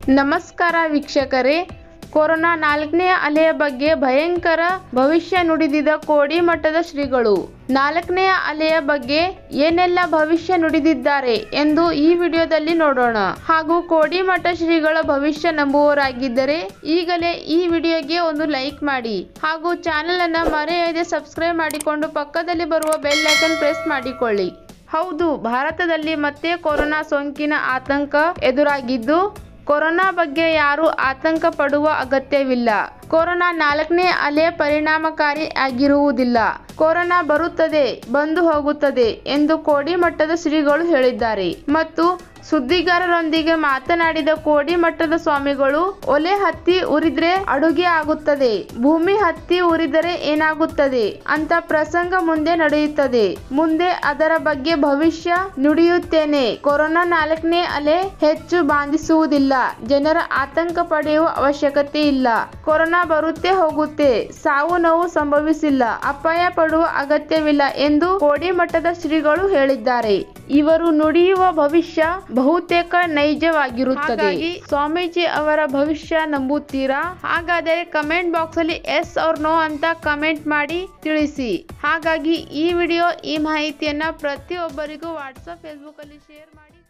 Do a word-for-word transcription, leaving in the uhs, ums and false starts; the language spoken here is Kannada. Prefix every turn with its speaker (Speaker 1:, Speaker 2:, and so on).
Speaker 1: ನಮಸ್ಕಾರ ವೀಕ್ಷಕರೇ, ಕೊರೋನಾ ನಾಲ್ಕನೇ ಅಲೆಯ ಬಗ್ಗೆ ಭಯಂಕರ ಭವಿಷ್ಯ ನುಡಿದಿದ್ದ ಕೋಡಿಮಠದ ಶ್ರೀಗಳು ನಾಲ್ಕನೇ ಅಲೆಯ ಬಗ್ಗೆ ಏನೆಲ್ಲ ಭವಿಷ್ಯ ನುಡಿದಿದ್ದಾರೆ ಎಂದು ಈ ವಿಡಿಯೋದಲ್ಲಿ ನೋಡೋಣ. ಹಾಗೂ ಕೋಡಿಮಠ ಶ್ರೀಗಳ ಭವಿಷ್ಯ ನಂಬುವವರಾಗಿದ್ದರೆ ಈಗಲೇ ಈ ವಿಡಿಯೋಗೆ ಒಂದು ಲೈಕ್ ಮಾಡಿ ಹಾಗೂ ಚಾನೆಲ್ ಅನ್ನು ಮರೆಯದೆ ಸಬ್ಸ್ಕ್ರೈಬ್ ಮಾಡಿಕೊಂಡು ಪಕ್ಕದಲ್ಲಿ ಬರುವ ಬೆಲ್ ಐಕಾನ್ ಪ್ರೆಸ್ ಮಾಡಿಕೊಳ್ಳಿ. ಹೌದು, ಭಾರತದಲ್ಲಿ ಮತ್ತೆ ಕೊರೋನಾ ಸೋಂಕಿನ ಆತಂಕ ಎದುರಾಗಿದ್ದು ಕೊರೋನಾ ಬಗ್ಗೆ ಯಾರು ಆತಂಕ ಪಡುವ ಅಗತ್ಯವಿಲ್ಲ. ಕೊರೋನಾ ನಾಲ್ಕನೇ ಅಲೆ ಪರಿಣಾಮಕಾರಿ ಆಗಿರುವುದಿಲ್ಲ. ಕೊರೋನಾ ಬರುತ್ತದೆ, ಬಂದು ಹೋಗುತ್ತದೆ ಎಂದು ಕೋಡಿಮಠದ ಶ್ರೀಗಳು ಹೇಳಿದ್ದಾರೆ. ಮತ್ತು ಸುದ್ದಿಗಾರರೊಂದಿಗೆ ಮಾತನಾಡಿದ ಕೋಡಿಮಠದ ಸ್ವಾಮಿಗಳು, ಒಲೆ ಹತ್ತಿ ಉರಿದ್ರೆ ಅಡುಗೆ ಆಗುತ್ತದೆ, ಭೂಮಿ ಹತ್ತಿ ಉರಿದರೆ ಏನಾಗುತ್ತದೆ ಅಂತ ಪ್ರಸಂಗ ಮುಂದೆ ನಡೆಯುತ್ತದೆ. ಮುಂದೆ ಅದರ ಬಗ್ಗೆ ಭವಿಷ್ಯ ನುಡಿಯುತ್ತೇನೆ. ಕೊರೋನಾ ನಾಲ್ಕನೇ ಅಲೆ ಹೆಚ್ಚು ಬಾಧಿಸುವುದಿಲ್ಲ. ಜನರ ಆತಂಕ ಪಡೆಯುವ ಅವಶ್ಯಕತೆ ಇಲ್ಲ. ಕೊರೋನಾ ಬರುತ್ತೆ ಹೋಗುತ್ತೆ, ಸಾವು ನೋವು ಸಂಭವಿಸಿಲ್ಲ, ಅಪಾಯ ಪಡುವ ಅಗತ್ಯವಿಲ್ಲ ಎಂದು ಕೋಡಿಮಠದ ಶ್ರೀಗಳು ಹೇಳಿದ್ದಾರೆ. ಇವರು ನುಡಿಯುವ ಭವಿಷ್ಯ ಬಹುತೇಕ ನೈಜವಾಗಿರುತ್ತದೆ. ಸ್ವಾಮೀಜಿ ಅವರ ಭವಿಷ್ಯ ನಂಬುತ್ತೀರಾ? ಹಾಗಾದರೆ ಕಮೆಂಟ್ ಬಾಕ್ಸ್ ಅಲ್ಲಿ ಎಸ್ ಆರ್ ನೋ ಅಂತ ಕಮೆಂಟ್ ಮಾಡಿ ತಿಳಿಸಿ. ಹಾಗಾಗಿ ಈ ವಿಡಿಯೋ ಈ ಮಾಹಿತಿಯನ್ನ ಪ್ರತಿಯೊಬ್ಬರಿಗೂ ವಾಟ್ಸ್ಆಪ್ ಫೇಸ್ಬುಕ್ ಅಲ್ಲಿ ಶೇರ್ ಮಾಡಿ.